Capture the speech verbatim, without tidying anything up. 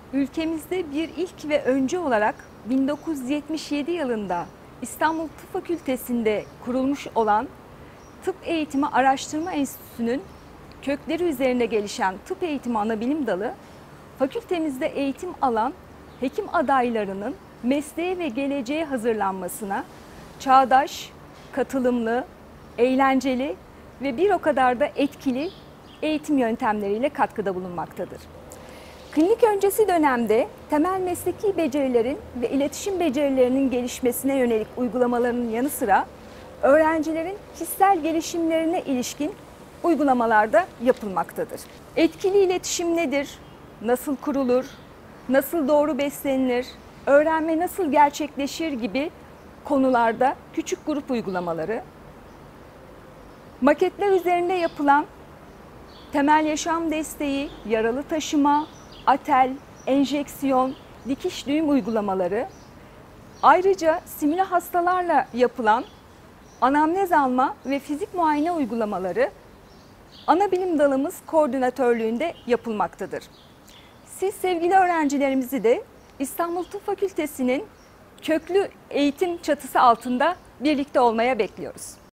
Ülkemizde bir ilk ve öncü olarak bin dokuz yüz yetmiş yedi yılında İstanbul Tıp Fakültesi'nde kurulmuş olan Tıp Eğitimi Araştırma Enstitüsü'nün kökleri üzerine gelişen Tıp Eğitimi Anabilim Dalı, fakültemizde eğitim alan hekim adaylarının mesleğe ve geleceğe hazırlanmasına çağdaş, katılımlı, eğlenceli ve bir o kadar da etkili eğitim yöntemleriyle katkıda bulunmaktadır. Klinik öncesi dönemde temel mesleki becerilerin ve iletişim becerilerinin gelişmesine yönelik uygulamaların yanı sıra öğrencilerin kişisel gelişimlerine ilişkin uygulamalar da yapılmaktadır. Etkili iletişim nedir? Nasıl kurulur? Nasıl doğru beslenilir? Öğrenme nasıl gerçekleşir gibi konularda küçük grup uygulamaları, maketler üzerinde yapılan temel yaşam desteği, yaralı taşıma, atel, enjeksiyon, dikiş düğüm uygulamaları, ayrıca simüle hastalarla yapılan anamnez alma ve fizik muayene uygulamaları anabilim dalımız koordinatörlüğünde yapılmaktadır. Siz sevgili öğrencilerimizi de İstanbul Tıp Fakültesi'nin köklü eğitim çatısı altında birlikte olmaya bekliyoruz.